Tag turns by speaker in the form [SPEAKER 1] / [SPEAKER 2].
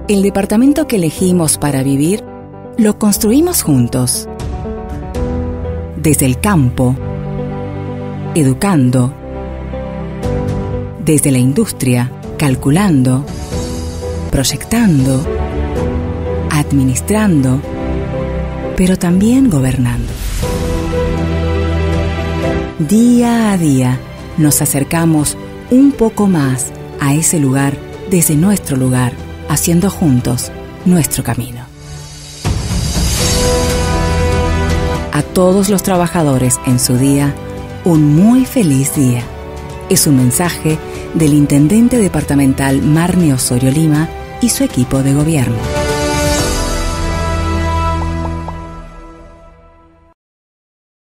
[SPEAKER 1] El departamento que elegimos para vivir, lo construimos juntos. Desde el campo, educando. Desde la industria, calculando, proyectando, administrando, pero también gobernando. Día a día nos acercamos un poco más a ese lugar desde nuestro lugar, haciendo juntos nuestro camino. A todos los trabajadores en su día, un muy feliz día. Es un mensaje del Intendente Departamental Marne Osorio Lima y su equipo de gobierno.